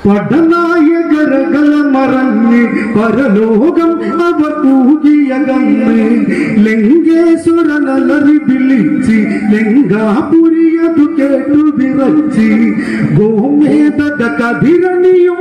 പടനായകരകള മറഞ്ഞ് പരലോകം അവർ കൂകിയകന്ന് ലങ്കേശ്വരനലറി വിളിച്ച് ലങ്കാപുരിയതു കേട്ടു വിറച്ച് ഗോമേതക കതിരണിയും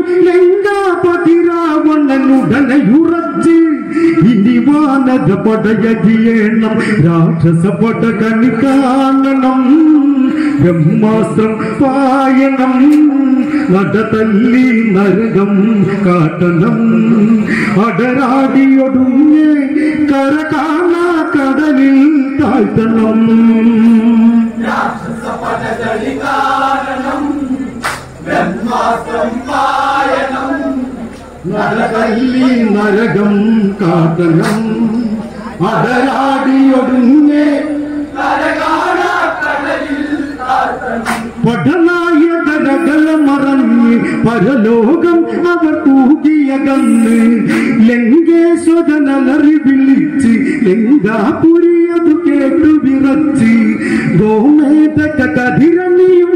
ലങ്കാപതിരാവണനുടനയുറച്ച് ഇനി വാനര പടയതിയേണം രാക്ഷസ പട കണി കാണണം ബ്രഹ്മാസ്ത്രം പായണം നടതല്ലി നരകം കാട്ടണം അടരാടിയൊടുങ്ങെ കര കാണാ കടലിൽ താഴ്ത്തണം രാക്ഷസ പട കണി കാണണം ബ്രഹ്മാസ്ത്രം പായണം നടതല്ലി നരകം കാട്ടണം അടരാടിയൊടുങ്ങെ കര കാണാ കടലിൽ താഴ്ത്തണം പഠനായകരകള മറഞ്ഞ് പരലോകം അവർ കൂകിയകന്ന് ലങ്കേശ്വരനലറി വിളിച്ച് ലങ്കാപുരിയതു കേട്ടു വിറച്ച് ഗോമേതക കതിരണിയും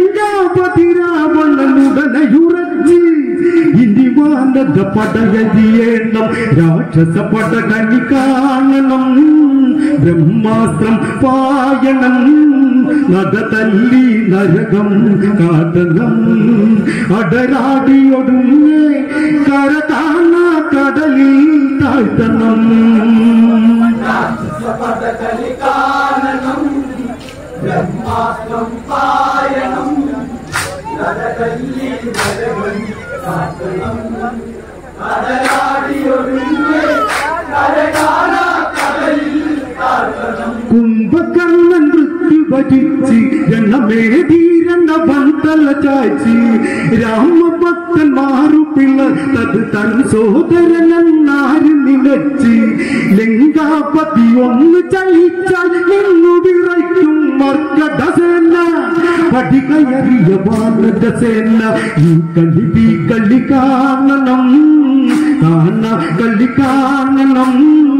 ലങ്കാപതിരാവണനുടനയുറച്ച് ഇനി വാനര പടയതിയേണം രാക്ഷസ പട കണി കാണണം ബ്രഹ്മാസ്ത്രം പായണം നടതല്ലി നരകം കാട്ടണം അടരാടിയൊടുങ്ങെ കര കാണാ കടലിൽ താഴ്ത്തണം രാക്ഷസ പട കണി കാണണം ബ്രഹ്മാസ്ത്രം പായണം നടതല്ലി നരകം കാട്ടണം അടരാടിയൊടുങ്ങെ കര കാണാ കടലിൽ താഴ്ത്തണം കുംഭകർണൻ വൃത്തി ഭജിച്ച് രണമേധീരണ്ട വന്തല ചാച്ചി രാമഭക്തൻ മാറുപിള്ള തത് തൻ സോദരനാര് നിലച്ച് ലങ്കാപതി ഒന്ന് ചലിച്ചാൽ നിന്നു വിറയ്ക്കും മർക്കടസേന പടികയറിയ വാനരസേന ഈ കളി കാണണം കളി കാണണം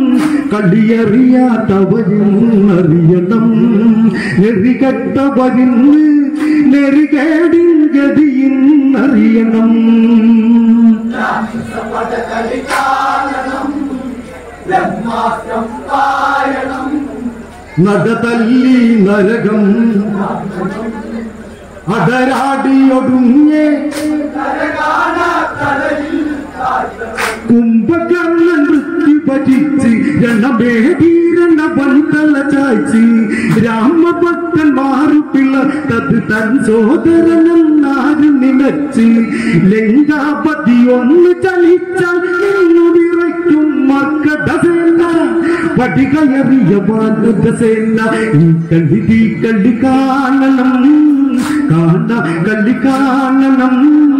കളിയറിയാത്തവരിന്നറിയണം നെറികെട്ടവരിന്ന് നെറികേടിൻ ഗതിയിന്നറിയണം രാക്ഷസ പട കണി കാണണം ബ്രഹ്മാസ്ത്രം പായണം നടതല്ലി നരകം അടരാടിയൊടുങ്ങെ കര കാണാ കടലിൽ താഴ്ത്തണം കുംഭകർണൻ വൃത്തി ഭജിച്ച് രണമേധീരണ വന്തല ചാച്ചി രാമഭക്തൻ മാറുപിള്ള തത് തൻ സോദരനാര് നിലച്ച് ലങ്കാപതി ഒന്ന് ചലിച്ചാൽ നിന്നു വിറയ്ക്കും മർക്കടസേന പടികയറിയ വാനരസേന ഈ കളി കാണണം കളി കാണണം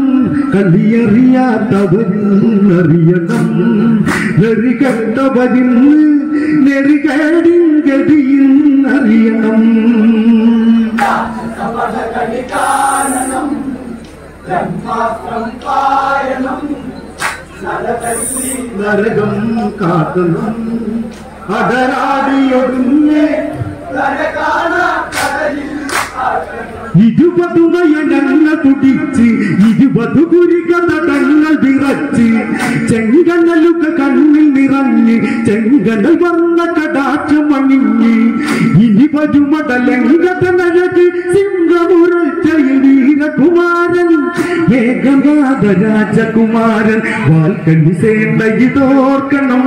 കളിയറിയാത്തവരിന്നറിയണം നെറികെട്ടവരിന്ന് നെറികേടിൻ ഗതിയിന്നറിയണം രാക്ഷസ പട കണി കാണണം ബ്രഹ്മാസ്ത്രം പായണം നടതല്ലി നരകം കാട്ടണം അടരാടിയൊടുങ്ങെ കര കാണാ കടലിൽ താഴ്ത്തണം 20 നയനങ്ങൾ തുടിച്ച് 20 കുരികതടങ്ങൾ വിറച്ച് ചെങ്കനലുക കണ്ണിൽ നിറഞ്ഞ് ചെങ്കനൽ വന്ന കടാക്ഷമണിഞ്ഞ് ഇനി വരുമടലങ്കതനഴക് സിംഹമുറച്ചയിൽ വീരകുമാരൻ വേഗനാഥ രാജകുമാരൻ വാൽക്കണ്ണി സേന ഇതോർക്കണം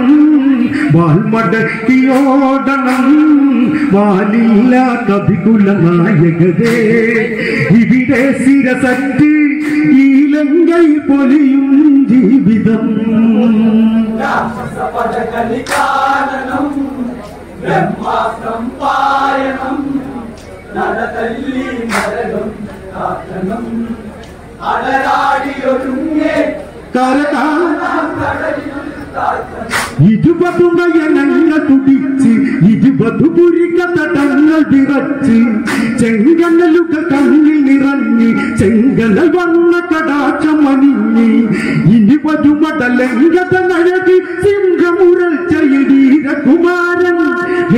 വാൽമടക്കിയോടണം വാലില്ലാത്ത വിപുല നായകരേ ഇവിടെ ശിരസറ്റ് ഈ ലങ്കൈ പൊലിയും ജീവിതം രാക്ഷസ പട കണി കാണണം ബ്രഹ്മാസ്ത്രം പായണം നടതല്ലി നരകം കാട്ടണം അടരാടിയൊടുങ്ങെ കര കാണാ കടലിൽ താഴ്ത്തണം 20 നയനങ്ങൾ തുടിച്ച് 20 പുരികതടങ്ങൾ വിറച്ച് ചെങ്കനലുക കണ്ണിൽ നിറഞ്ഞ് ചെങ്കനൽ വന്ന കടാക്ഷമണിഞ്ഞ് ഇനി വരുമടലങ്കതനഴക് സിംഹമുറച്ചയിൽ വീരകുമാരൻ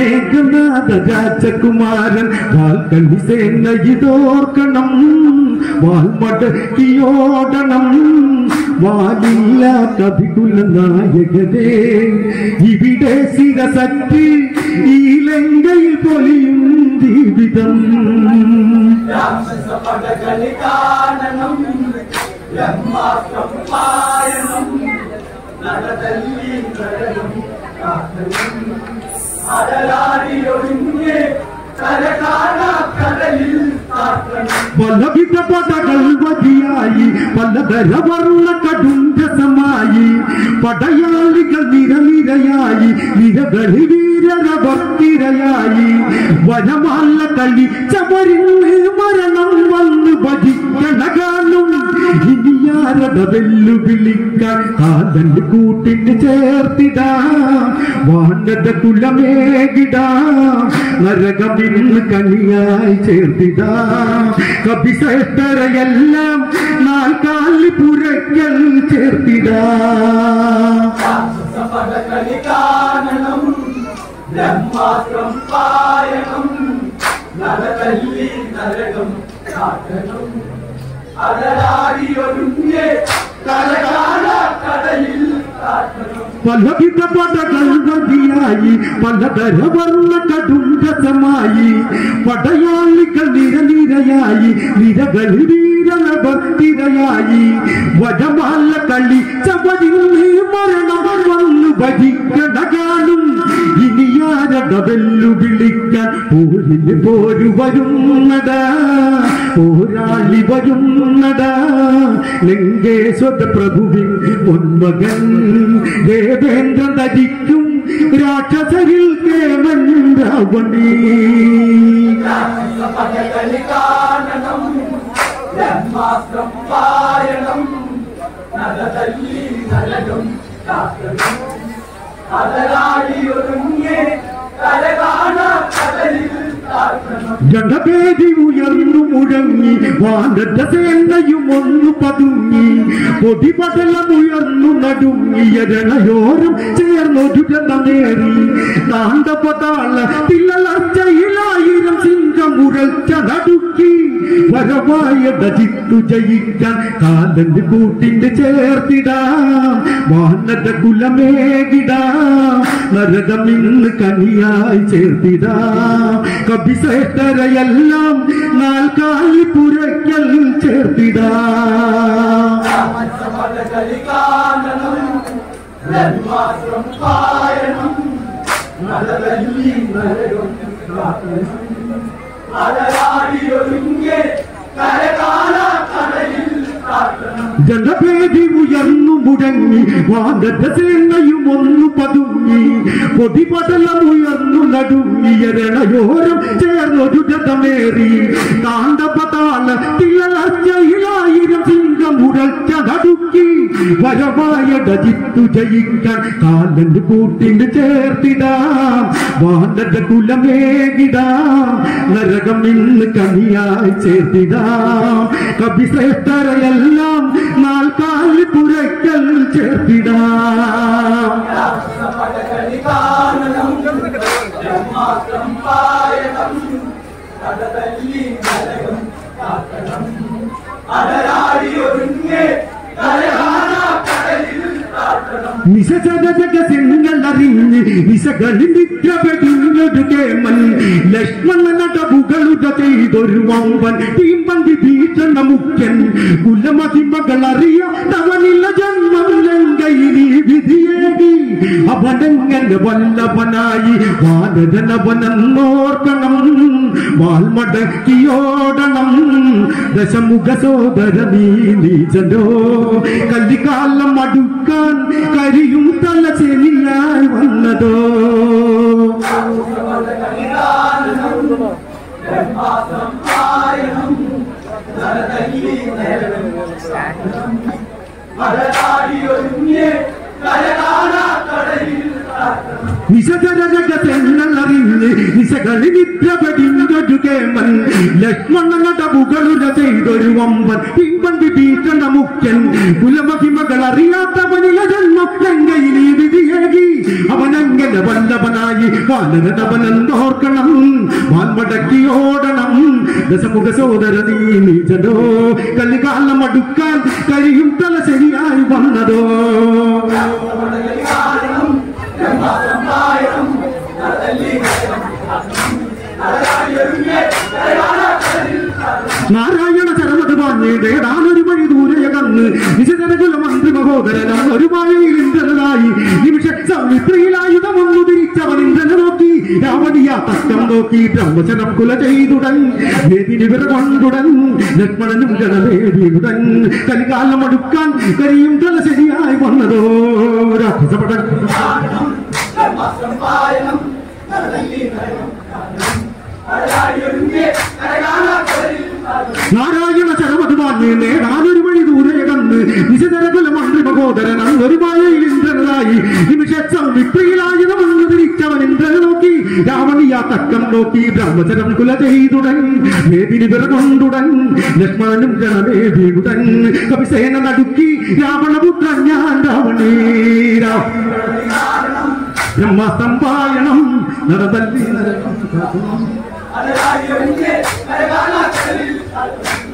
വേഗനാഥ രാജകുമാരൻ വാൽക്കണ്ണി സേന ഇതോർക്കണം വാൽമടക്കിയോടണം വാലില്ല കവികുല നായകരെ ഇവിടെ ശിരസറ്റ് ഈ ലങ്കയിൽ പൊലിയും ജീവിതം പലവിധ പടകൾ വതിയായി പലതര വർണ്ണ കടുംബസമായി പടയാളികൾ നിരനിരയായി നിരകളിൽ വീരഭക്തിരയായി വനമാല കളി ചവരിൽ മരണം വന്ന് ഭജിക്കണ കാണും ഇനിയാരത വെല്ലുവിളിക്കാൻ കാതന്റെ കൂട്ടിന് ചേർത്തിടാം വാനത കുലമേകിടാം നരകമിന്ന് കനിയായി ചേർത്തിടാം കവിശ്രേഷ്ഠരെയെല്ലാം നാൽക്കാലി പുരയ്ക്കൽ ചേർത്തിടാം ബ്രഹ്മാസ്ത്രം പായണം നരകല്ലി നരകം കാട്ടണം അടരാടിയൊരുങ്ങേ കരകാണ കടലിൽ കാട്ടണം പലവിധ പടകൾ വതിയായി പലതര വർണ്ണ കടുംബസമായി പടയാളികൾ നിരനിരയായി നിരകളിൽ വീരഭക്തിരയായി വടമാല കളി ചവരിൽ മരണം വന്ന് ഭജിക്കണ കാണും ഇനിയാരട വെല്ലുവിളിക്കാൻ പോരിന് പോരു വരുന്നടാ പോരാളി വരുന്നടാ ലങ്കേശ്വര പ്രഭുവിൻ പൊന്മകൻ ദേവേന്ദ്രൻ ധരിക്കും രാക്ഷസരിൽ കേവൻ രാവണി ബ്രഹ്മാസ്ത്രം പായണം നരകല്ലി നരകം കാട്ടണം അടരാടിയൊരുങ്ങേ കരകാണ കടലിൽ കാട്ടണം ജനഭേദി ഉയർന്നു മുഴങ്ങി വാനത്തെ സേനയും ഒന്നു പതുങ്ങി പൊടിപടലമുയർന്നു നടുങ്ങിയ രണയോരം ചേർന്നൊരു ജനമേറി താണ്ടപതാള തിളർച്ചയിലായിരം സിംഹം ഉരച്ച നടുക്കി വരവായ ദജിത്തു ജയിക്കാൻ കാലന്റെ കൂട്ടിന് ചേർത്തിടാം വാനത കുലമേകിടാം നരകമിന്ന് കനിയായി ചേർത്തിടാം കവിശ്രേഷ്ഠരെയെല്ലാം നാൽക്കാലി പുരയ്ക്കൽ ചേർത്തിടാം ബ്രഹ്മാസ്ത്രം പായണം നരകല്ലി നരകം കാട്ടണം അടരാടിയൊരുങ്ങേ കരകാണ കടലിൽ കാട്ടണം ജനഭേദി ഉയർന്നു മുടങ്ങി വാനത്തെ സേനയും ഒന്നു പതുങ്ങി പൊടിപടലമുയർന്നു നടുങ്ങിയ രണയോരം ചേർന്നൊരു ജതമേറി താണ്ടപതാള തിളർച്ചയിലായിരം സിംഹം ഉരച്ച നടുക്കി വരവായ ദജിത്തു ജയിക്കാൻ കാലന്റെ കൂട്ടിന് ചേർത്തിടാം വാനത കുലമേകിടാം നരകമിന്ന് കനിയായി ചേർത്തിടാം കവിശ്രേഷ്ഠരെയെല്ലാം നാൽക്കാലി പുരയ്ക്കൽ ചേർത്തിടാം ബ്രഹ്മാസ്ത്രം പായണം കടലല്ലി നരകം കാട്ടണം അടരാടിയൊരുങ്ങേ കരകാണ കടലിൽ കാട്ടണം നിശജഗസിംഗറിഞ്ഞ് നിശകളിൽ നിദ്രപെടിഞ്ഞൊരു കേമൻ ലക്ഷ്മണനടവുകളുട ചെയ്തൊരു വമ്പൻ തീമ്പന്തി ഭീഷണ മുഖ്യൻ കുലമതിമകളറിയ തവനില ജന്മം ലങ്കയിലി വിധിയേകി അവനങ്ങനെ വല്ലഭനായി വാനരനവനെന്നോർക്കണം വാൽമടക്കിയോടണം ദശമുഖ സോദര നീചനോ കല്ലിക്കാലം അടുക്കാൻ കരിയും തല ശനിയായി വന്നതോ ബ്രഹ്മാസ്ത്രം പായണം നരകല്ലി നരകം കാട്ടണം അടരാടിയൊരുങ്ങേ കരകാണ കടലിൽ കാട്ടണം നിശകരകസെന്നറിഞ്ഞ് നിശകളിൽ നിദ്രപടിഞ്ഞൊരു ഒരു കേമൻ ലക്ഷ്മണനട പുകളുര ചെയ്തൊരു വമ്പൻ പിമ്പൻ വിഭീഷണ മുഖ്യൻ കുലമഹിമകൾ അറിയാത്തവനില ജന്മം ലങ്കയിൽ ഈ വിധിയേകി അവനങ്ങനെ വല്ലഭനായി വാനരനവനെന്നോർക്കണം വാൻമടക്കിയോടണം ദശമുഖ സോദര നീചനോ കലികാലം അടുക്കാൻ കഴിയും തല ശരിയായി വന്നതോ നാരായണ ചരമത് പാഞ്ഞേടാനൊരു വഴി ദൂരയ കന്ന് നിശതരകുല മന്ത്രി മഹോദരനം ഒരു മായയിൽ ഇന്ദ്രനായി നിമിഷ സൗമിത്രിയിലായുധമൊന്നു തിരിച്ചവൻ ഇന്ദ്രനെ നോക്കി രാവണിയ തക്കം നോക്കി ബ്രഹ്മചരം കുല ചെയ്തുടൻ വേദിനി വിറകൊണ്ടുടൻ ലക്ഷ്മണനും ഗണവേദിയുടൻ കലികാലം അടുക്കാൻ കരിയും തല ശരിയായി വന്നതോ രാക്ഷസപടൻ നാരായണ ചരമത് വാങ്ങി നേടാനൊരു വഴി ദൂരെ കന്ന് നിശതരകുല മന്ത്രി മഹോദരൻ ഒരു മായയിൽ ഇന്ദ്രനായി നിമിഷം വിക്രിയിലായുധമൊന്നു തിരിച്ചവൻ ഇന്ദ്രനെ നോക്കി രാവണിയ തക്കം നോക്കി ബ്രഹ്മചരം കുല ചെയ്തുടൻ വേദിനി വിറകൊണ്ടുടൻ ലക്ഷ്മണനും ഗണവേദിയുടൻ കവിസേന നടുക്കി രാവണപുത്രൻ ഞാൻ രാവണീരാ ബ്രഹ്മസംഭായണം നടതല്ലി